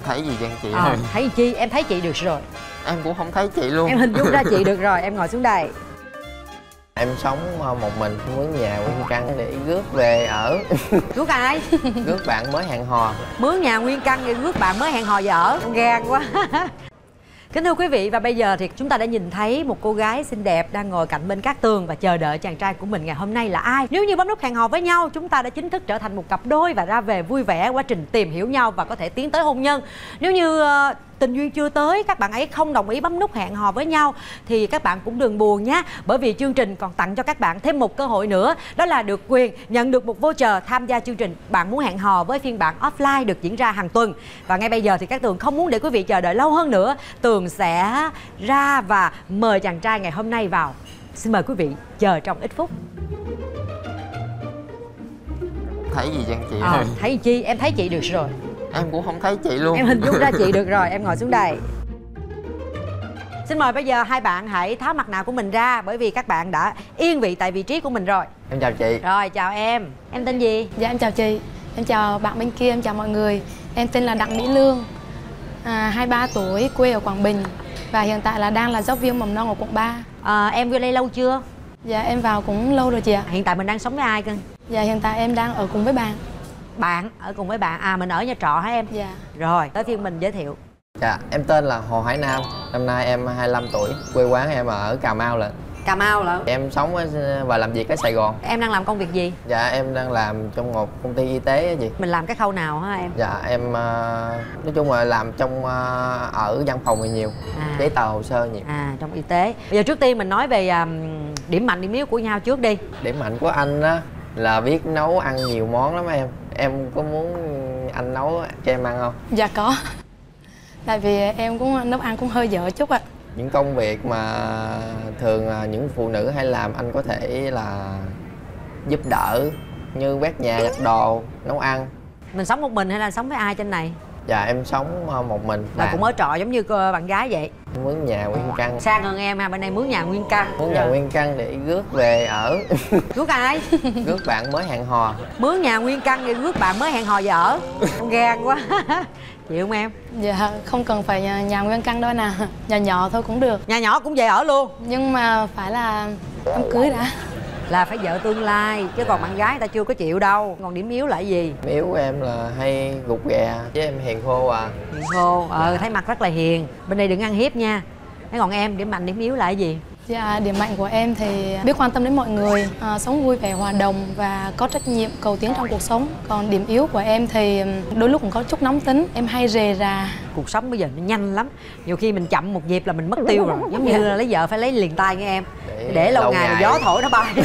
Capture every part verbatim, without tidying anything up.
Thấy gì vậy chị à, ơi? Thấy chi? Em thấy chị được rồi. Em cũng không thấy chị luôn. Em hình dung ra chị được rồi, em ngồi xuống đây. Em sống một mình, mướn nhà nguyên căn để rước về ở. Rước ai? Rước bạn mới hẹn hò. Mướn nhà nguyên căn để rước bạn mới hẹn hò về ở. Gan quá. Kính thưa quý vị, và bây giờ thì chúng ta đã nhìn thấy một cô gái xinh đẹp đang ngồi cạnh bên Cát Tường và chờ đợi chàng trai của mình ngày hôm nay là ai. Nếu như bấm nút hẹn hò với nhau, chúng ta đã chính thức trở thành một cặp đôi và ra về vui vẻ quá trình tìm hiểu nhau và có thể tiến tới hôn nhân. Nếu như uh, tình duyên chưa tới, các bạn ấy không đồng ý bấm nút hẹn hò với nhau thì các bạn cũng đừng buồn nhé, bởi vì chương trình còn tặng cho các bạn thêm một cơ hội nữa, đó là được quyền nhận được một voucher tham gia chương trình Bạn Muốn Hẹn Hò với phiên bản offline được diễn ra hàng tuần. Và ngay bây giờ thì các Tường không muốn để quý vị chờ đợi lâu hơn nữa, Tường sẽ ra và mời chàng trai ngày hôm nay vào. Xin mời quý vị chờ trong ít phút. Thấy gì vậy chị à, ơi? Thấy chi? Em thấy chị được rồi. Em cũng không thấy chị luôn. Em hình dung ra chị được rồi, em ngồi xuống đây. Xin mời bây giờ hai bạn hãy tháo mặt nạ của mình ra, bởi vì các bạn đã yên vị tại vị trí của mình rồi. Em chào chị. Rồi, chào em. Em tên gì? Dạ em chào chị. Em chào bạn bên kia, em chào mọi người. Em tên là Đặng Mỹ Lương, à, hai mươi ba tuổi, quê ở Quảng Bình. Và hiện tại là đang là giáo viên mầm non ở quận ba. à, Em vô đây lâu chưa? Dạ em vào cũng lâu rồi chị ạ. Hiện tại mình đang sống với ai cơ? Dạ hiện tại em đang ở cùng với bạn. Bạn? Ở cùng với bạn? À, mình ở nhà trọ hả em? Dạ. Rồi, tới phiên mình giới thiệu. Dạ, em tên là Hồ Hải Nam. Năm nay em hai mươi lăm tuổi. Quê quán em ở Cà Mau lận. Cà Mau lận. Em sống ở, và làm việc ở Sài Gòn. Em đang làm công việc gì? Dạ, em đang làm trong một công ty y tế á chị. Mình làm cái khâu nào hả em? Dạ, em uh, nói chung là làm trong uh, ở văn phòng thì nhiều, à. giấy tờ hồ sơ nhiều. À, trong y tế. Bây giờ trước tiên mình nói về um, điểm mạnh điểm yếu của nhau trước đi. Điểm mạnh của anh á là biết nấu ăn nhiều món lắm em. Em có muốn anh nấu cho em ăn không? Dạ có. Tại vì em cũng nấu ăn cũng hơi dở chút ạ. Những công việc mà thường những phụ nữ hay làm anh có thể là giúp đỡ, như quét nhà, giặt đồ, nấu ăn. Mình sống một mình hay là sống với ai trên này? Dạ em sống một mình. Là cũng ở trọ giống như bạn gái vậy. Mướn nhà nguyên căn. Sang hơn em ha, bên đây mướn nhà nguyên căn. Mướn nhà nguyên căn để rước về ở. Rước ai? Rước bạn mới hẹn hò. Mướn nhà nguyên căn để rước bạn mới hẹn hò về ở. Gan quá. Chịu không em? Dạ không cần phải nhà, nhà nguyên căn đâu nè. Nhà nhỏ thôi cũng được. Nhà nhỏ cũng về ở luôn. Nhưng mà phải là đám cưới đã. Là phải vợ tương lai, chứ còn bạn gái người ta chưa có chịu đâu. Còn điểm yếu là cái gì? Điểm yếu của em là hay gục ghẹ, chứ em hiền khô à. Hiền khô, ờ thấy mặt rất là hiền. Bên đây đừng ăn hiếp nha. Thế còn em, điểm mạnh điểm yếu là cái gì? Dạ, điểm mạnh của em thì biết quan tâm đến mọi người, à, sống vui vẻ hòa đồng và có trách nhiệm, cầu tiến trong cuộc sống. Còn điểm yếu của em thì đôi lúc cũng có chút nóng tính, em hay rề rà. Cuộc sống bây giờ nó nhanh lắm, nhiều khi mình chậm một nhịp là mình mất tiêu rồi. Giống như là lấy vợ phải lấy liền tay nghe em, để, để lâu, lâu ngày, ngày gió thổi nó bay.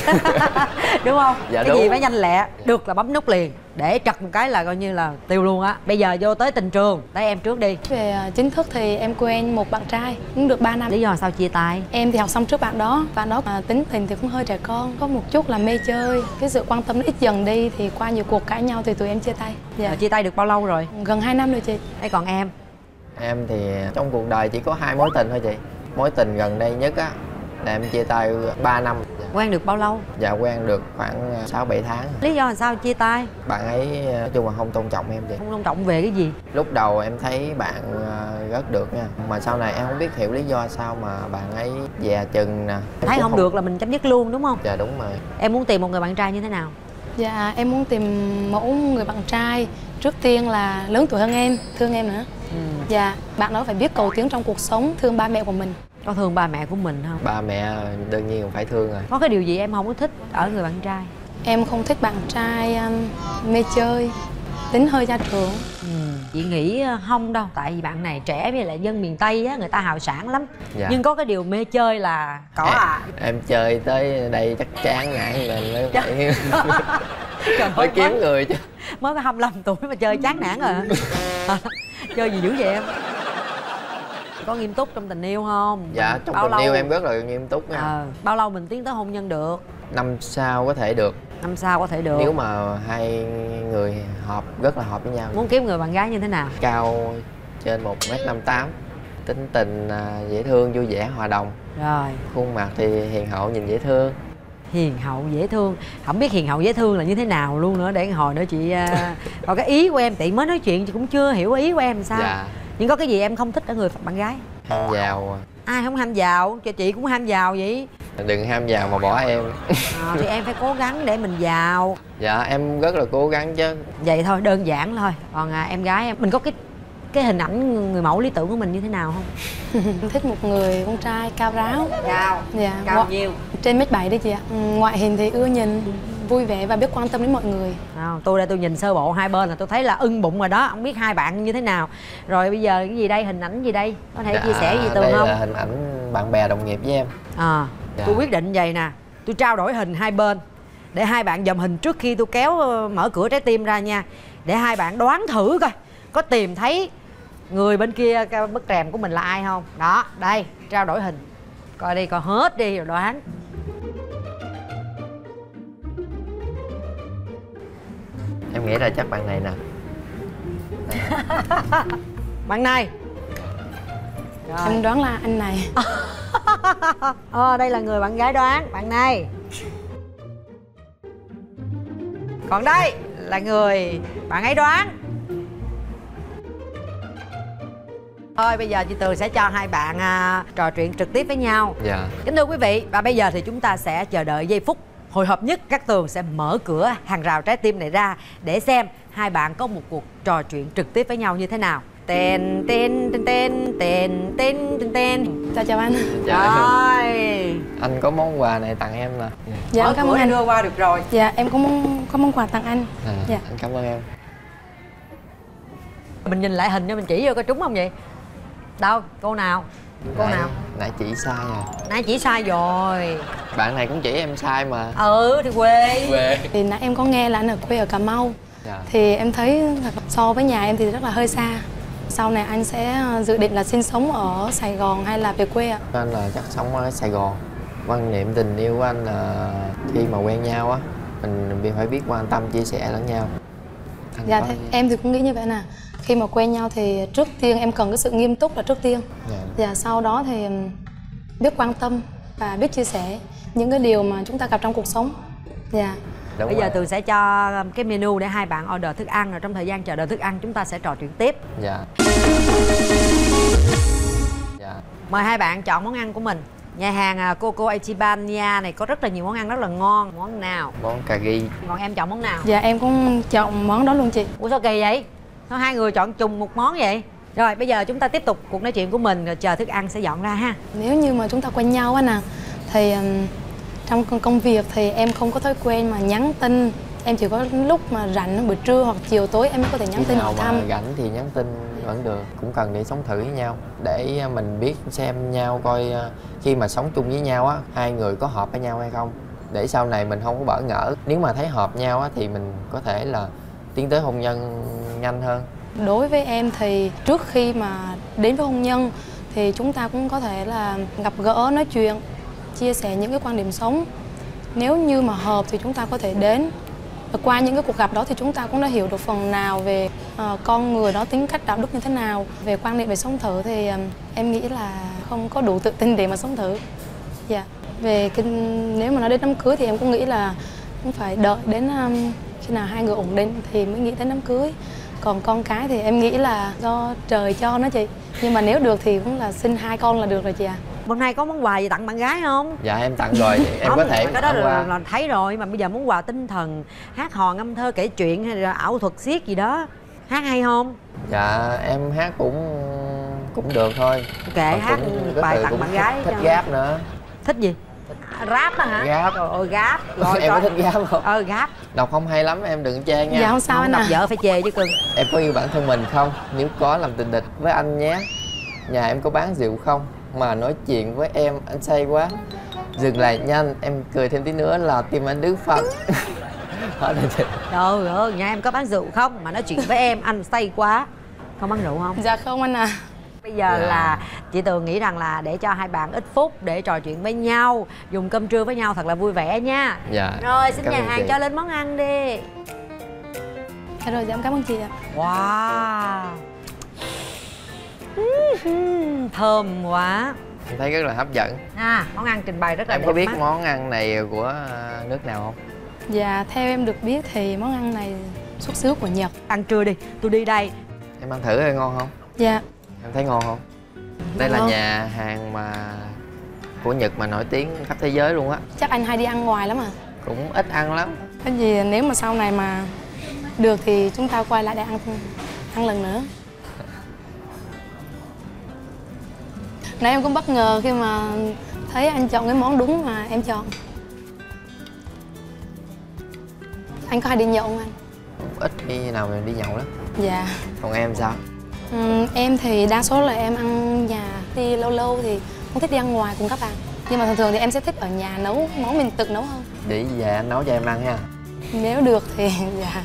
Đúng không? Dạ, cái đúng. gì phải nhanh lẹ, được là bấm nút liền, để trật một cái là coi như là tiêu luôn á. Bây giờ vô tới tình trường, tới em trước đi. Về chính thức thì em quen một bạn trai cũng được ba năm. Lý do sao chia tay? Em thì học xong trước bạn đó, bạn đó à, tính tình thì cũng hơi trẻ con, có một chút là mê chơi, cái sự quan tâm nó ít dần đi, thì qua nhiều cuộc cãi nhau thì tụi em chia tay. Dạ. Rồi, chia tay được bao lâu rồi? Gần hai năm rồi chị. Thế còn em? Em thì trong cuộc đời chỉ có hai mối tình thôi chị. Mối tình gần đây nhất á là em chia tay ba năm. Quen được bao lâu? Dạ quen được khoảng sáu bảy tháng. Lý do là sao chia tay? Bạn ấy nói chung là không tôn trọng em chị. Không tôn trọng về cái gì? Lúc đầu em thấy bạn rất được nha, mà sau này em không biết hiểu lý do sao mà bạn ấy dè chừng nè. Thấy không, không được là mình chấm dứt luôn đúng không? Dạ đúng rồi. Em muốn tìm một người bạn trai như thế nào? Dạ em muốn tìm mẫu người bạn trai trước tiên là lớn tuổi hơn em, thương em nữa. ừ. Dạ, bạn đó phải biết cầu tiến trong cuộc sống, thương ba mẹ của mình. Có thương ba mẹ của mình không? Ba mẹ đương nhiên phải thương rồi. Có cái điều gì em không có thích ở người bạn trai? Em không thích bạn trai um, mê chơi, tính hơi gia trưởng. ừ. Chị nghĩ không đâu, tại vì bạn này trẻ với lại dân miền Tây á, người ta hào sảng lắm. Dạ. Nhưng có cái điều mê chơi là có em, à. Em chơi tới đây chắc chán nản lên mới phải phải kiếm mới, người chứ. Mới có hai mươi lăm tuổi mà chơi chán nản rồi. Chơi gì dữ vậy em? Có nghiêm túc trong tình yêu không? Dạ, trong bao tình lâu... yêu em rất là nghiêm túc nha. à, Bao lâu mình tiến tới hôn nhân được? Năm sau có thể được. Năm sau có thể được. Nếu mà hai người hợp, rất là hợp với nhau. Muốn kiếm người bạn gái như thế nào? Cao trên một mét năm tám, tính tình dễ thương, vui vẻ, hòa đồng. Rồi. Khuôn mặt thì hiền hậu, nhìn dễ thương. Hiền hậu dễ thương. Không biết hiền hậu dễ thương là như thế nào luôn nữa. Để hồi nữa chị uh, coi cái ý của em. Chị mới nói chuyện chị cũng chưa hiểu ý của em làm sao. Dạ. Nhưng có cái gì em không thích ở người bạn gái? Ham giàu. Ai không ham giàu? Cho chị cũng ham giàu vậy. Đừng ham giàu mà bỏ em. À, thì em phải cố gắng để mình giàu. Dạ em rất là cố gắng chứ. Vậy thôi, đơn giản thôi. Còn à, em gái em, mình có cái cái hình ảnh người mẫu lý tưởng của mình như thế nào không? Thích một người con trai cao ráo. Cao. Dạ. Cao Ngoại... nhiêu? Trên mét bảy đấy chị ạ. Ừ, ngoại hình thì ưa nhìn, vui vẻ và biết quan tâm đến mọi người. À, tôi đây tôi nhìn sơ bộ hai bên là tôi thấy là ưng bụng rồi đó. Không biết hai bạn như thế nào. Rồi bây giờ cái gì đây, hình ảnh gì đây? Có thể Dạ, chia sẻ gì Tường đây không? là hình ảnh bạn bè đồng nghiệp với em. À, dạ. Tôi quyết định vậy nè. Tôi trao đổi hình hai bên để hai bạn dòm hình trước khi tôi kéo mở cửa trái tim ra nha. Để hai bạn đoán thử coi có tìm thấy người bên kia cái bức rèm của mình là ai không. Đó, đây, trao đổi hình. Coi đi, coi hết đi rồi đoán. Em nghĩ là chắc bạn này nè. Bạn này. Rồi. Em đoán là anh này. Ờ, đây là người bạn gái đoán, bạn này. Còn đây là người bạn ấy đoán. Thôi bây giờ chị Tường sẽ cho hai bạn à, trò chuyện trực tiếp với nhau. Dạ. Kính thưa quý vị, và bây giờ thì chúng ta sẽ chờ đợi giây phút hồi hộp nhất. Các Tường sẽ mở cửa hàng rào trái tim này ra để xem hai bạn có một cuộc trò chuyện trực tiếp với nhau như thế nào. Tên tên tên tên tên tên tên tên. Chào chào anh. Dạ. Rồi. Anh có món quà này tặng em nè. Dạ, mở cảm cửa ơn anh. đưa qua được rồi. Dạ em có món có món quà tặng anh. À, dạ. Anh cảm ơn em. Mình nhìn lại hình cho mình chỉ vô có trúng không vậy? Đâu, cô nào? Cô nãy, nào? Nãy chỉ sai à. Nãy chỉ sai rồi. Bạn này cũng chỉ em sai mà. Ừ thì quê. Quê. Thì nãy em có nghe là anh ở quê ở Cà Mau. Dạ. Thì em thấy so với nhà em thì rất là hơi xa. Sau này anh sẽ dự định là sinh sống ở Sài Gòn hay là về quê ạ? Anh là chắc sống ở Sài Gòn. Quan niệm tình yêu của anh là khi mà quen nhau á, mình phải biết quan tâm chia sẻ lẫn nhau. Anh Dạ có... thế, em thì cũng nghĩ như vậy nè. Khi mà quen nhau thì trước tiên em cần cái sự nghiêm túc là trước tiên. Dạ. Và sau đó thì biết quan tâm và biết chia sẻ những cái điều mà chúng ta gặp trong cuộc sống. Dạ. Đúng Bây rồi. giờ Tường sẽ cho cái menu để hai bạn order thức ăn. Rồi trong thời gian chờ đợi thức ăn chúng ta sẽ trò chuyện tiếp. Dạ. Dạ. Mời hai bạn chọn món ăn của mình. Nhà hàng Coco Ichibanya này có rất là nhiều món ăn rất là ngon. Món nào? Món cà ri. Còn em chọn món nào? Dạ em cũng chọn món đó luôn chị. Ủa sao kỳ vậy? Sao hai người chọn chung một món vậy? Rồi bây giờ chúng ta tiếp tục cuộc nói chuyện của mình. Rồi chờ thức ăn sẽ dọn ra ha. Nếu như mà chúng ta quen nhau á nè thì um, trong công việc thì em không có thói quen mà nhắn tin. Em chỉ có lúc mà rảnh buổi trưa hoặc chiều tối em mới có thể nhắn Khi tin nào hỏi mà thăm. rảnh thì nhắn tin vẫn được. Cũng cần để sống thử với nhau để mình biết xem nhau coi khi mà sống chung với nhau á, hai người có hợp với nhau hay không, để sau này mình không có bỡ ngỡ. Nếu mà thấy hợp nhau á thì mình có thể là tiến tới hôn nhân nhanh hơn. Đối với em thì trước khi mà đến với hôn nhân thì chúng ta cũng có thể là gặp gỡ, nói chuyện, chia sẻ những cái quan điểm sống. Nếu như mà hợp thì chúng ta có thể đến. Và qua những cái cuộc gặp đó thì chúng ta cũng đã hiểu được phần nào về uh, con người đó, tính cách đạo đức như thế nào. Về quan niệm về sống thử thì um, em nghĩ là không có đủ tự tin để mà sống thử. Dạ. Về cái, nếu mà nói đến đám cưới thì em cũng nghĩ là cũng phải đợi đến um, khi nào hai người ổn định thì mới nghĩ đến đám cưới. Còn con cái thì em nghĩ là do trời cho nó chị. Nhưng mà nếu được thì cũng là sinh hai con là được rồi chị ạ. À. Hôm nay có món quà gì tặng bạn gái không? Dạ em tặng rồi, em không, có thể cái đó là, là thấy rồi. Mà bây giờ món quà tinh thần, hát hò ngâm thơ kể chuyện hay là ảo thuật xiếc gì đó. Hát hay không? Dạ em hát cũng cũng được thôi. Kệ hát bài tặng bạn gái. Thích, thích rap nữa. Thích gì? Rap á hả? Rap. Trời ơi rap. Rồi, em có thích rap không? Ờ rap. Đọc không hay lắm em đừng chê nha. Dạ không sao không, anh đọc à. vợ phải chê chứ cưng. Em có yêu bản thân mình không? Nếu có làm tình địch với anh nhé. Nhà em có bán rượu không? Mà nói chuyện với em anh say quá. Dừng lại nhanh, em cười thêm tí nữa là tim anh đứt phanh. Hết rồi chị. Trời ơi, nhà em có bán rượu không? Mà nói chuyện với em anh say quá. Không bán rượu không? Dạ không anh à. Bây giờ yeah. là chị Tường nghĩ rằng là để cho hai bạn ít phút để trò chuyện với nhau, dùng cơm trưa với nhau thật là vui vẻ nha. Dạ. Rồi xin cảm nhà hàng chị. cho lên món ăn đi. Dạ rồi, dạ em cảm ơn chị ạ. Wow. Thơm quá. Em thấy rất là hấp dẫn. À, món ăn trình bày rất là em đẹp có biết mắt. món ăn này của nước nào không? Dạ, theo em được biết thì món ăn này xuất xứ của Nhật. Ăn trưa đi, tôi đi đây. Em ăn thử coi ngon không? Dạ. Em thấy ngon không? Đây là nhà hàng mà của Nhật mà nổi tiếng khắp thế giới luôn á. Chắc anh hay đi ăn ngoài lắm à? Cũng ít ăn lắm. Cái gì nếu mà sau này mà được thì chúng ta quay lại để ăn ăn lần nữa. Nãy em cũng bất ngờ khi mà thấy anh chọn cái món đúng mà em chọn. Anh có hay đi nhậu không anh? Ít khi nào mình đi nhậu lắm. Dạ. Còn em sao? Ừ, em thì đa số là em ăn nhà, đi lâu lâu thì không thích đi ăn ngoài cùng các bạn. Nhưng mà thường thường thì em sẽ thích ở nhà nấu món mình tự nấu hơn. Để về anh nấu cho em ăn nha. Nếu được thì dạ.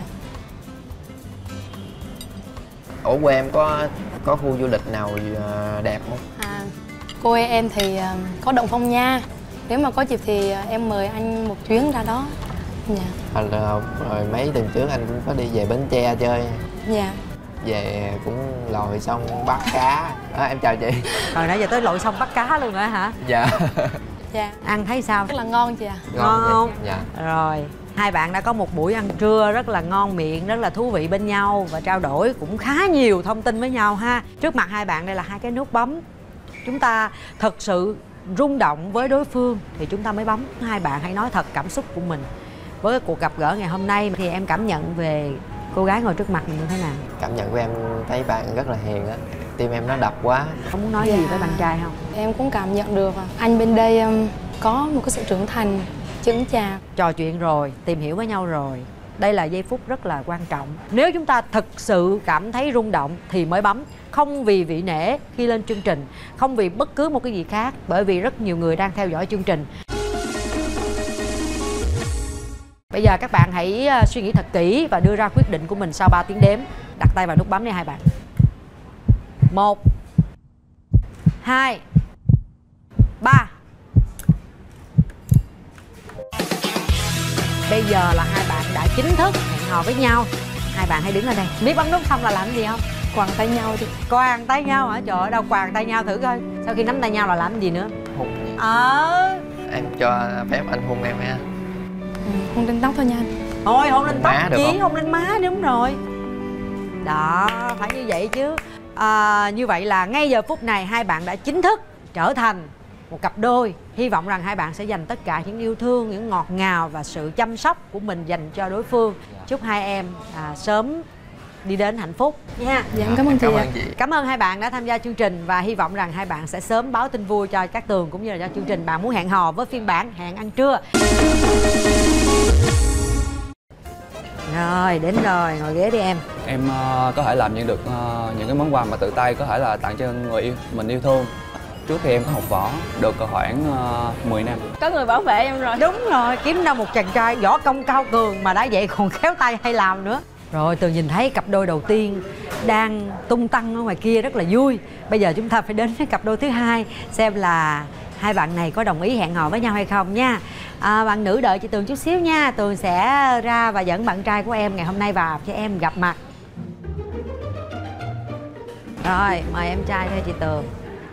Ủa quê em có có khu du lịch nào đẹp không? À, quê em thì có Động Phong Nha. Nếu mà có dịp thì em mời anh một chuyến ra đó. Dạ. À, rồi mấy tuần trước anh cũng có đi về Bến Tre chơi. Dạ. Về cũng lội xong bắt cá. À, em chào chị. Rồi nãy giờ tới lội xong bắt cá luôn rồi hả? Dạ. Dạ. Ăn thấy sao? Rất là ngon chị ạ. À. Ngon, ngon không? Dạ. Rồi hai bạn đã có một buổi ăn trưa rất là ngon miệng, rất là thú vị bên nhau và trao đổi cũng khá nhiều thông tin với nhau ha. Trước mặt hai bạn đây là hai cái nút bấm. Chúng ta thật sự rung động với đối phương thì chúng ta mới bấm. Hai bạn hãy nói thật cảm xúc của mình với cuộc gặp gỡ ngày hôm nay. Thì em cảm nhận về cô gái ngồi trước mặt mình như thế nào? Cảm nhận của em thấy bạn rất là hiền á. Tim em nó đập quá. Không muốn nói Dạ. gì với bạn trai không? Em cũng cảm nhận được anh bên đây um, có một cái sự trưởng thành, chững chạc. Trò chuyện rồi, tìm hiểu với nhau rồi. Đây là giây phút rất là quan trọng. Nếu chúng ta thực sự cảm thấy rung động thì mới bấm. Không vì vị nể khi lên chương trình, không vì bất cứ một cái gì khác. Bởi vì rất nhiều người đang theo dõi chương trình. Bây giờ các bạn hãy suy nghĩ thật kỹ và đưa ra quyết định của mình sau ba tiếng đếm. Đặt tay vào nút bấm đi hai bạn. Một, hai, ba. Bây giờ là hai bạn đã chính thức hẹn hò với nhau. Hai bạn hãy đứng lên đây. Biết bấm nút xong là làm gì không? Quàng tay nhau đi. Quàng tay nhau hả? Trời ơi, đâu quàng tay nhau thử coi. Sau khi nắm tay nhau là làm gì nữa? Hôn. Ờ Em cho phép anh hôn em nha. Ừ, hôn trên tóc thôi nha anh. Thôi hôn lên tóc được chí, không? hôn lên má, đúng rồi. Đó, phải như vậy chứ. À, như vậy là ngay giờ phút này hai bạn đã chính thức trở thành một cặp đôi. Hy vọng rằng hai bạn sẽ dành tất cả những yêu thương, những ngọt ngào và sự chăm sóc của mình dành cho đối phương. Chúc hai em à, sớm đi đến hạnh phúc nha. Dạ em cảm ơn chị. Cảm ạ. ơn chị. Cảm ơn hai bạn đã tham gia chương trình và hy vọng rằng hai bạn sẽ sớm báo tin vui cho Cát Tường cũng như là cho chương trình Bạn Muốn Hẹn Hò với phiên bản hẹn ăn trưa. Rồi, đến rồi, ngồi ghế đi em. Em uh, có thể làm những được uh, những cái món quà mà tự tay có thể là tặng cho người yêu mình yêu thương. Trước khi em có học võ được khoảng uh, mười năm. Có người bảo vệ em rồi. Đúng rồi, kiếm ra một chàng trai võ công cao cường mà đã vậy còn khéo tay hay làm nữa. Rồi Tường nhìn thấy cặp đôi đầu tiên đang tung tăng ở ngoài kia rất là vui. Bây giờ chúng ta phải đến với cặp đôi thứ hai, xem là hai bạn này có đồng ý hẹn hò với nhau hay không nha. À, bạn nữ đợi chị Tường chút xíu nha. Tường sẽ ra và dẫn bạn trai của em ngày hôm nay vào cho em gặp mặt. Rồi, mời em trai theo chị Tường.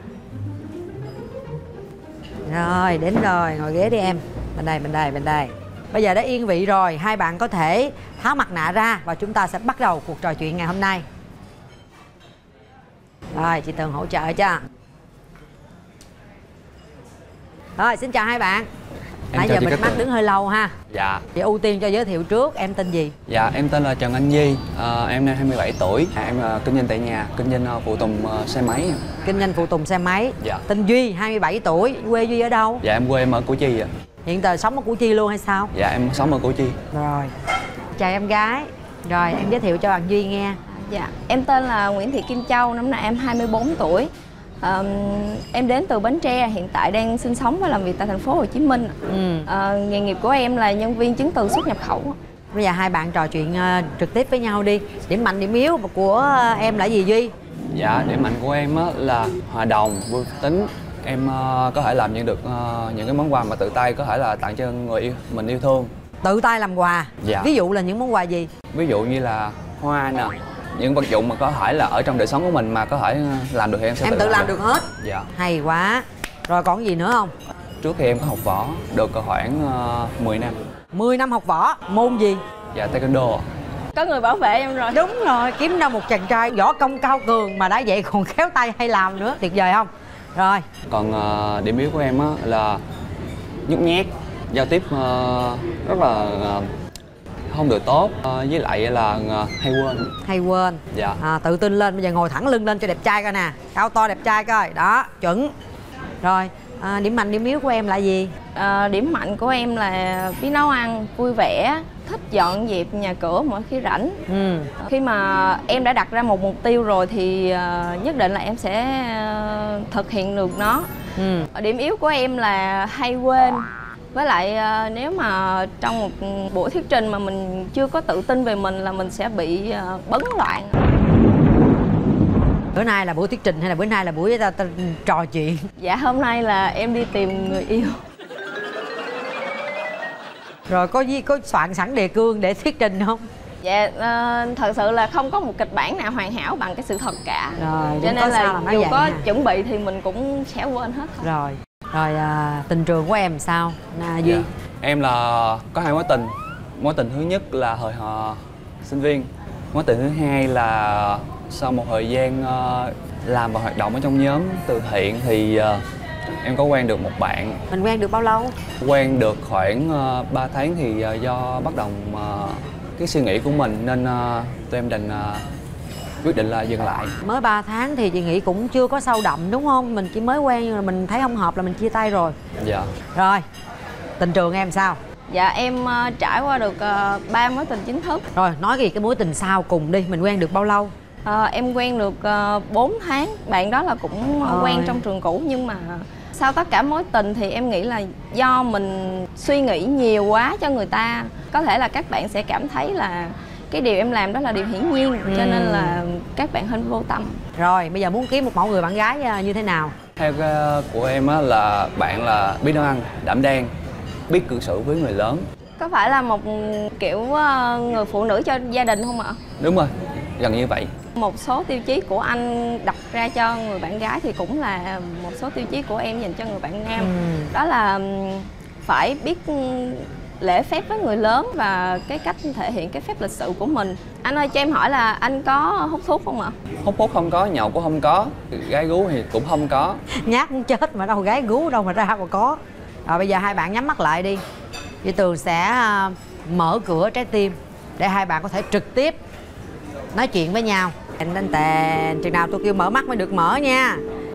Rồi, đến rồi, ngồi ghế đi em. Bên đây, bên đây, bên đây. Bây giờ đã yên vị rồi, hai bạn có thể tháo mặt nạ ra và chúng ta sẽ bắt đầu cuộc trò chuyện ngày hôm nay. Rồi, chị Tường hỗ trợ cho. Rồi, xin chào hai bạn. Nãy giờ bịt mắt đứng hơi lâu ha. Dạ. Chị ưu tiên cho giới thiệu trước, em tên gì? Dạ, em tên là Trần Anh Di, à, em năm hai mươi bảy tuổi. À, em uh, kinh doanh tại nhà, kinh doanh uh, phụ tùng uh, xe máy. Kinh doanh phụ tùng xe máy. Dạ. Tên Duy, hai mươi bảy tuổi, quê Duy ở đâu? Dạ, em quê em ở Củ Chi ạ. Hiện giờ sống ở Củ Chi luôn hay sao? Dạ, em sống ở Củ Chi. Rồi, chào em gái. Rồi, em giới thiệu cho bạn Duy nghe. Dạ, em tên là Nguyễn Thị Kim Châu, năm nay em hai mươi bốn tuổi. À, em đến từ Bến Tre, hiện tại đang sinh sống và làm việc tại thành phố Hồ Chí Minh. Ừ. À, nghề nghiệp của em là nhân viên chứng từ xuất nhập khẩu. Bây giờ hai bạn trò chuyện uh, trực tiếp với nhau đi. Điểm mạnh, điểm yếu của uh, em là gì Duy? Dạ, điểm mạnh của em á, là hòa đồng, vui tính. Em uh, có thể làm những được uh, những cái món quà mà tự tay có thể là tặng cho người yêu mình yêu thương. Tự tay làm quà. Dạ. Ví dụ là những món quà gì? Ví dụ như là hoa nè, những vật dụng mà có thể là ở trong đời sống của mình mà có thể làm được thì em sẽ Em tự, tự làm được hết. Dạ. Hay quá. Rồi còn gì nữa không? Trước khi em có học võ được khoảng uh, mười năm. mười năm học võ, môn gì? Dạ taekwondo. Có người bảo vệ em rồi. Đúng rồi, kiếm đâu một chàng trai võ công cao cường mà đã vậy còn khéo tay hay làm nữa, tuyệt vời không? Rồi. Còn uh, điểm yếu của em á là nhút nhát, giao tiếp uh, rất là uh, không được tốt, uh, với lại là uh, hay quên. Hay quên. Dạ. À, tự tin lên, bây giờ ngồi thẳng lưng lên cho đẹp trai coi nè, cao to đẹp trai coi, đó, chuẩn. Rồi, à, điểm mạnh điểm yếu của em là gì? À, điểm mạnh của em là biết nấu ăn, vui vẻ, thích dọn dẹp nhà cửa mỗi khi rảnh. Ừ. Khi mà em đã đặt ra một mục tiêu rồi thì uh, nhất định là em sẽ uh, thực hiện được nó. Ừ. Điểm yếu của em là hay quên. Với lại uh, nếu mà trong một buổi thuyết trình mà mình chưa có tự tin về mình là mình sẽ bị uh, bấn loạn. Bữa nay là buổi thuyết trình hay là bữa nay là buổi ta, ta, trò chuyện? Dạ hôm nay là em đi tìm người yêu. Rồi có gì có soạn sẵn đề cương để thuyết trình không? Dạ uh, thật sự là không có một kịch bản nào hoàn hảo bằng cái sự thật cả. Rồi, cho nên là, là dù vậy có ha. chuẩn bị thì mình cũng sẽ quên hết thôi. Rồi, rồi à, tình trường của em sao? À, Duy? Dạ. Em là có hai mối tình. Mối tình thứ nhất là hồi họ sinh viên. Mối tình thứ hai là sau một thời gian uh, làm và hoạt động ở trong nhóm từ thiện thì uh, em có quen được một bạn. Mình quen được bao lâu? Quen được khoảng uh, ba tháng thì uh, do bất đồng uh, cái suy nghĩ của mình nên uh, tụi em định uh, quyết định là dừng lại. Mới ba tháng thì chị nghĩ cũng chưa có sâu đậm đúng không? Mình chỉ mới quen nhưng mà mình thấy không hợp là mình chia tay rồi. Dạ. Rồi, tình trường em sao? Dạ em uh, trải qua được ba uh, mối tình chính thức. Rồi, nói gì cái mối tình sau cùng đi, mình quen được bao lâu? Uh, em quen được uh, bốn tháng. Bạn đó là cũng uh, quen trong trường cũ nhưng mà sau tất cả mối tình thì em nghĩ là do mình suy nghĩ nhiều quá cho người ta. Có thể là các bạn sẽ cảm thấy là cái điều em làm đó là điều hiển nhiên, ừ. cho nên là các bạn hơi vô tâm. Rồi, bây giờ muốn kiếm một mẫu người bạn gái như thế nào? Theo cái của em á là bạn là biết nấu ăn, đảm đang, biết cư xử với người lớn. Có phải là một kiểu người phụ nữ cho gia đình không ạ? Đúng rồi, gần như vậy. Một số tiêu chí của anh đặt ra cho người bạn gái thì cũng là một số tiêu chí của em dành cho người bạn nam. Ừ. Đó là phải biết lễ phép với người lớn và cái cách thể hiện cái phép lịch sự của mình. Anh ơi cho em hỏi là anh có hút thuốc không ạ? Hút thuốc không có, nhậu cũng không có, gái gú thì cũng không có. Nhát muốn chết mà đâu gái gú đâu mà ra mà có. Rồi bây giờ hai bạn nhắm mắt lại đi. Chị Tường sẽ mở cửa trái tim để hai bạn có thể trực tiếp nói chuyện với nhau. Tèn tèn tèn, chừng nào tôi kêu mở mắt mới được mở nha.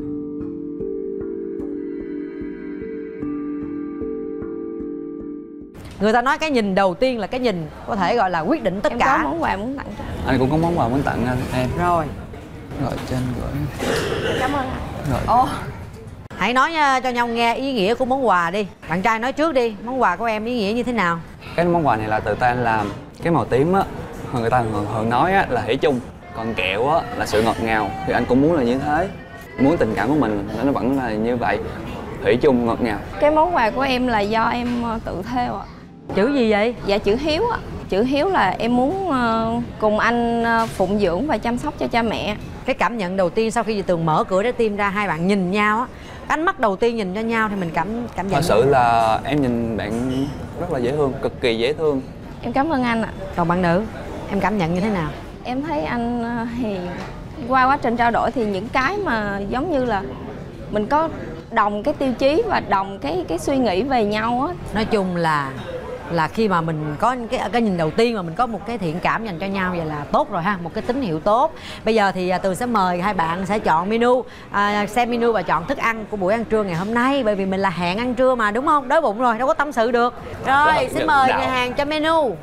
Người ta nói cái nhìn đầu tiên là cái nhìn có thể gọi là quyết định tất em cả. Em có món quà muốn tặng cho anh. Cũng có món quà muốn tặng anh em. Rồi. Rồi cho anh gửi. Cảm ơn anh. Rồi. Ồ. Hãy nói cho nhau nghe ý nghĩa của món quà đi. Bạn trai nói trước đi, món quà của em ý nghĩa như thế nào? Cái món quà này là tự tay anh làm. Cái màu tím á, người ta thường, thường nói á, là thủy chung. Còn kẹo á, là sự ngọt ngào. Thì anh cũng muốn là như thế. Muốn tình cảm của mình nó vẫn là như vậy. Thủy chung ngọt ngào. Cái món quà của em là do em tự thêu ạ. Chữ gì vậy? Dạ chữ Hiếu ạ. Chữ Hiếu là em muốn cùng anh phụng dưỡng và chăm sóc cho cha mẹ. Cái cảm nhận đầu tiên sau khi Tường mở cửa trái tim ra, hai bạn nhìn nhau á, ánh mắt đầu tiên nhìn cho nhau thì mình cảm cảm nhận. Thật sự là em nhìn bạn rất là dễ thương, cực kỳ dễ thương. Em cảm ơn anh ạ. Còn bạn nữ, em cảm nhận như thế nào? Em thấy anh hiền. Qua quá trình trao đổi thì những cái mà giống như là mình có đồng cái tiêu chí và đồng cái cái suy nghĩ về nhau á. Nói chung là là khi mà mình có cái cái nhìn đầu tiên mà mình có một cái thiện cảm dành cho nhau, vậy là tốt rồi ha, một cái tín hiệu tốt. Bây giờ thì Tường sẽ mời hai bạn sẽ chọn menu, à, xem menu và chọn thức ăn của buổi ăn trưa ngày hôm nay, bởi vì mình là hẹn ăn trưa mà đúng không? Đói bụng rồi đâu có tâm sự được. Rồi xin mời nhà hàng cho menu.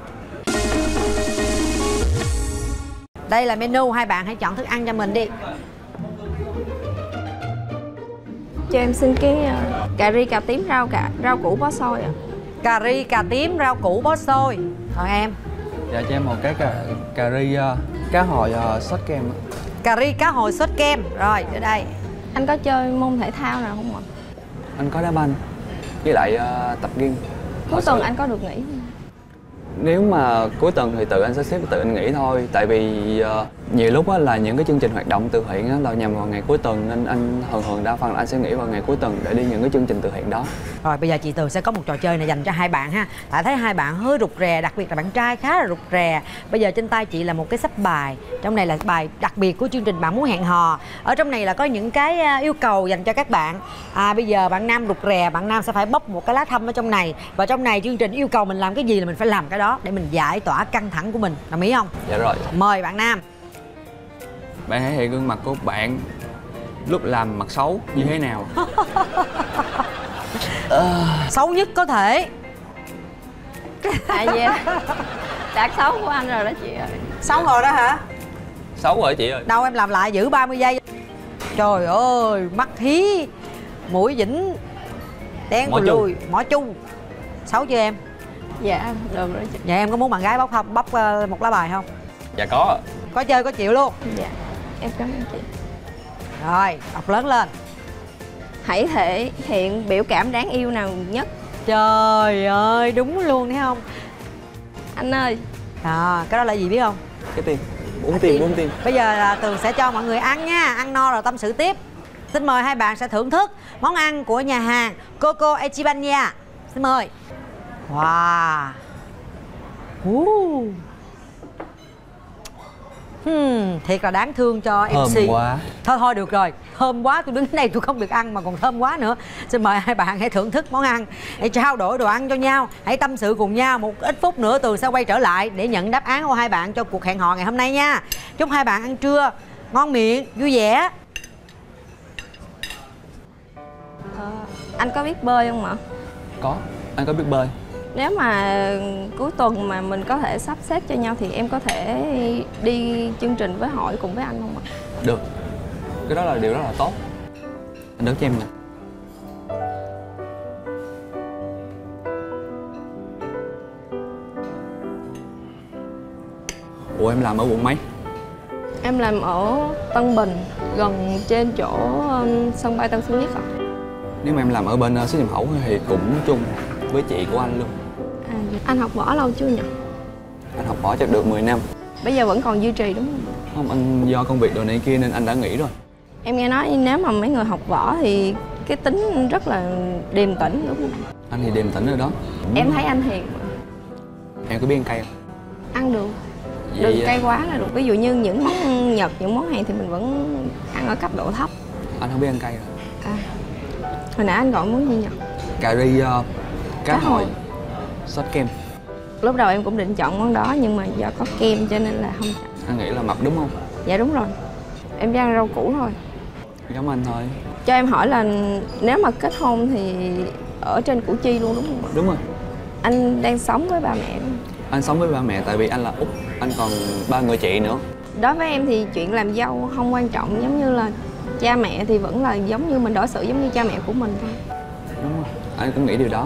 Đây là menu, hai bạn hãy chọn thức ăn cho mình đi. Cho em xin cái uh, cà ri cà tím rau cà rau củ bó xôi ạ. Cà ri cà tím rau củ bó xôi. Còn em? Dạ cho em một cái cà, cà ri uh, cá hồi uh, sốt kem. Cà ri cá hồi sốt kem. Rồi, ở đây. Anh có chơi môn thể thao nào không ạ? Anh có đá banh với lại uh, tập gym. Cuối tuần anh có được nghỉ không? Nếu mà cuối tuần thì tự anh sắp xếp tự anh nghỉ thôi. Tại vì uh, Nhiều lúc á là những cái chương trình hoạt động từ thiện á là nhằm vào ngày cuối tuần, nên anh thường thường đa phần là anh sẽ nghĩ vào ngày cuối tuần để đi những cái chương trình từ thiện đó. Rồi bây giờ chị Tường sẽ có một trò chơi này dành cho hai bạn ha. Tại thấy hai bạn hơi rụt rè, đặc biệt là bạn trai khá là rụt rè. Bây giờ trên tay chị là một cái sắp bài. Trong này là bài đặc biệt của chương trình Bạn Muốn Hẹn Hò. Ở trong này là có những cái yêu cầu dành cho các bạn. À, bây giờ bạn nam rụt rè, bạn nam sẽ phải bóc một cái lá thăm ở trong này. Và trong này chương trình yêu cầu mình làm cái gì là mình phải làm cái đó để mình giải tỏa căng thẳng của mình. Đồng ý không? Dạ rồi. Mời bạn nam. Bạn hãy hiện gương mặt của bạn lúc làm mặt xấu như thế nào? uh... Xấu nhất có thể. À vậy đạt xấu của anh rồi đó chị ơi. Xấu rồi đó hả? Xấu rồi chị ơi. Đâu em làm lại giữ ba mươi giây. Trời ơi, mắt hí, mũi dĩnh, đen của lùi, mỏ chu. Xấu chưa em? Dạ được rồi chị. Dạ em có muốn bạn gái bóc không? Bóc uh, một lá bài không? Dạ có. Có chơi có chịu luôn. Dạ em cảm ơn chị. Rồi đọc lớn lên. Hãy thể hiện biểu cảm đáng yêu nào nhất. Trời ơi đúng luôn thấy không? Anh ơi. À, cái đó là gì biết không? Cái tiền. Uống tiền, uống tiền. Bây giờ là Tường sẽ cho mọi người ăn nha. Ăn no rồi tâm sự tiếp. Xin mời hai bạn sẽ thưởng thức món ăn của nhà hàng Coco Ichiban nha. Xin mời. Wow. uh. Hmm, thiệt là đáng thương cho em xê. Thơm quá. Thôi thôi được rồi, thơm quá, tôi đứng đây tôi không được ăn mà còn thơm quá nữa. Xin mời hai bạn hãy thưởng thức món ăn, hãy trao đổi đồ ăn cho nhau, hãy tâm sự cùng nhau. Một ít phút nữa Tường sẽ quay trở lại để nhận đáp án của hai bạn cho cuộc hẹn hò ngày hôm nay nha. Chúc hai bạn ăn trưa ngon miệng, vui vẻ. à, Anh có biết bơi không ạ? Có, anh có biết bơi. Nếu mà cuối tuần mà mình có thể sắp xếp cho nhau thì em có thể đi chương trình với Hỏi cùng với anh không ạ? Được, cái đó là điều rất là tốt. Anh đỡ cho em nè. Ủa em làm ở quận mấy? Em làm ở Tân Bình, gần trên chỗ um, sân bay Tân Sơn Nhất ạ. Nếu mà em làm ở bên uh, xuất nhập khẩu thì cũng chung với chị của anh luôn. À, anh học võ lâu chưa nhỉ? Anh học võ chắc được mười năm. Bây giờ vẫn còn duy trì đúng không? Không, anh do công việc đồ này kia nên anh đã nghỉ rồi. Em nghe nói nếu mà mấy người học võ thì cái tính rất là điềm tĩnh đúng không? Anh thì điềm tĩnh rồi đó. Em thấy anh hiền. Em có biết ăn cay không? Ăn được. Vậy Đừng cay quá là được. Ví dụ như những món Nhật, những món Hàn thì mình vẫn ăn ở cấp độ thấp. Anh không biết ăn cay rồi. À, hồi nãy anh gọi món gì nhỉ? Cà ri uh, cá, cá hồi, hồi sốt kem. Lúc đầu em cũng định chọn món đó nhưng mà do có kem cho nên là không chọn. Anh nghĩ là mập đúng không? Dạ đúng rồi. Em chỉ ăn rau củ thôi. Giống anh thôi. Cho em hỏi là nếu mà kết hôn thì ở trên Củ Chi luôn đúng không ạ? Đúng rồi. Anh đang sống với ba mẹ đúng không? Anh sống với ba mẹ tại vì anh là út, anh còn ba người chị nữa. Đối với em thì chuyện làm dâu không quan trọng, giống như là cha mẹ thì vẫn là giống như mình đối xử giống như cha mẹ của mình thôi. Đúng rồi, anh cũng nghĩ điều đó.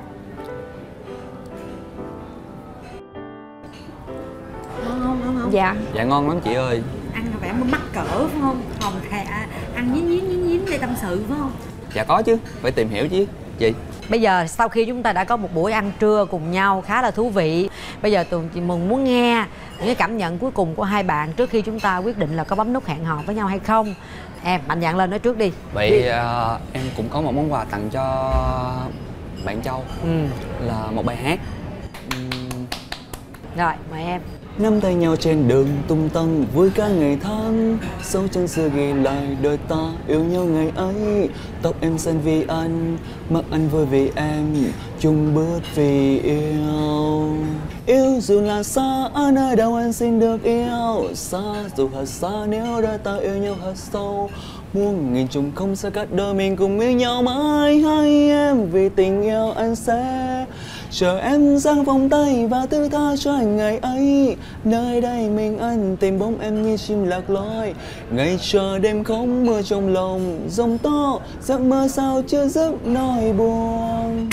Ngon không, ngon không? Dạ. Dạ ngon lắm chị ơi. Ăn là vẻ mắc cỡ phải không? Hồng thè, ăn nhín nhín nhín nhín để tâm sự phải không? Dạ có chứ, phải tìm hiểu chứ chị. Bây giờ sau khi chúng ta đã có một buổi ăn trưa cùng nhau khá là thú vị, bây giờ Tường chị Mừng muốn nghe những cái cảm nhận cuối cùng của hai bạn trước khi chúng ta quyết định là có bấm nút hẹn hò với nhau hay không. Em mạnh dạn lên nói trước đi. Vậy uh, em cũng có một món quà tặng cho bạn Châu. Ừ. Là một bài hát. uhm... Rồi mời em. Nắm tay nhau trên đường tung tăng vui ca ngày tháng, dấu chân xưa ghi lại đời ta yêu nhau ngày ấy. Tóc em xanh vì anh, mắt anh vui vì em, chung bước vì yêu. Yêu dù là xa ở nơi đâu anh xin được yêu, xa dù thật xa nếu đôi ta yêu nhau thật sâu. Muôn nghìn trùng không sẽ cắt đôi mình cùng yêu nhau mãi. Hay em vì tình yêu anh sẽ chờ em giang vòng tay và thứ tha cho anh ngày ấy. Nơi đây mình anh tìm bóng em như chim lạc lối, ngày chờ đêm không mưa trong lòng giông to, giấc mơ sao chưa dứt nỗi buồn.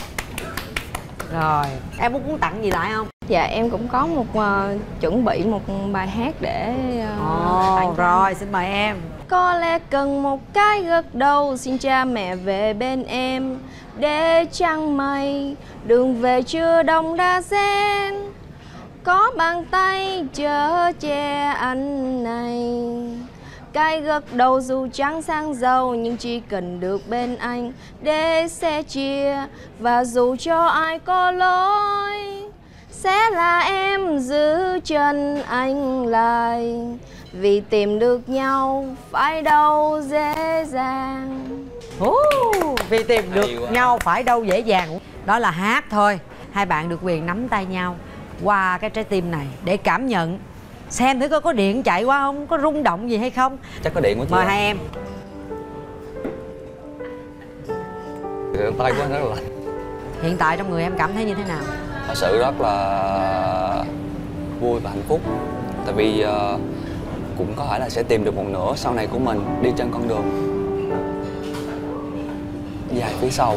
Rồi em muốn tặng gì lại không? Dạ em cũng có một uh, chuẩn bị một bài hát để uh, tặng. Rồi xin mời em. Có lẽ cần một cái gật đầu xin cha mẹ về bên em, để trăng mây đường về chưa đông đa sen, có bàn tay chở che anh cái gật đầu dù chẳng sang giàu, nhưng chỉ cần được bên anh để sẻ chia. Và dù cho ai có lỗi sẽ là em giữ chân anh lại, vì tìm được nhau phải đâu dễ dàng. uh, Vì tìm được Hay quá. nhau phải đâu dễ dàng. Đó là hát thôi. Hai bạn được quyền nắm tay nhau qua cái trái tim này để cảm nhận, xem thử coi có điện chạy qua không, có rung động gì hay không. Chắc có điện của chị. Mời hai em. Tay của anh rất là lạnh. Hiện tại trong người em cảm thấy như thế nào? Thật sự rất là vui và hạnh phúc. Tại vì uh, cũng có thể là sẽ tìm được một nửa sau này của mình đi trên con đường dài phía sau.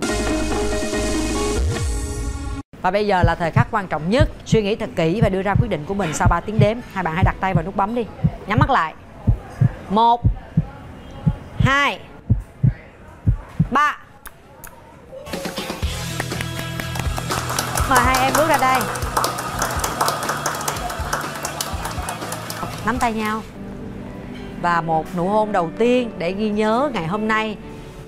Và bây giờ là thời khắc quan trọng nhất. Suy nghĩ thật kỹ và đưa ra quyết định của mình sau ba tiếng đếm. Hai bạn hãy đặt tay vào nút bấm đi. Nhắm mắt lại. Một, hai, ba. Mời hai em bước ra đây. Nắm tay nhau. Và một nụ hôn đầu tiên để ghi nhớ ngày hôm nay.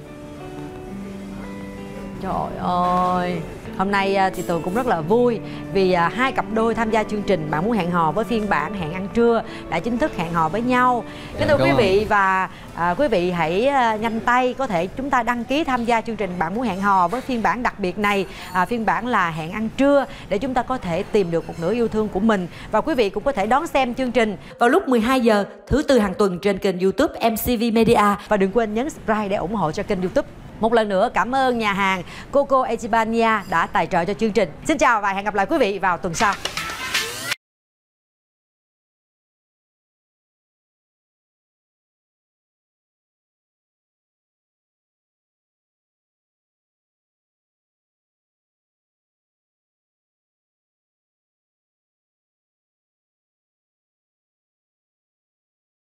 Trời ơi, hôm nay thì Tường cũng rất là vui vì hai cặp đôi tham gia chương trình Bạn Muốn Hẹn Hò với phiên bản hẹn ăn trưa đã chính thức hẹn hò với nhau. Kính thưa quý vị, và à, quý vị hãy nhanh tay có thể chúng ta đăng ký tham gia chương trình Bạn Muốn Hẹn Hò với phiên bản đặc biệt này, à, phiên bản là hẹn ăn trưa, để chúng ta có thể tìm được một nửa yêu thương của mình. Và quý vị cũng có thể đón xem chương trình vào lúc mười hai giờ thứ tư hàng tuần trên kênh YouTube em xê vê Media, và đừng quên nhấn subscribe để ủng hộ cho kênh YouTube. Một lần nữa cảm ơn nhà hàng Coco Echibania đã tài trợ cho chương trình. Xin chào và hẹn gặp lại quý vị vào tuần sau.